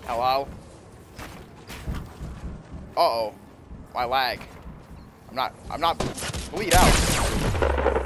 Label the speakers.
Speaker 1: Hello? Uh-oh. My lag. I'm not bleed out.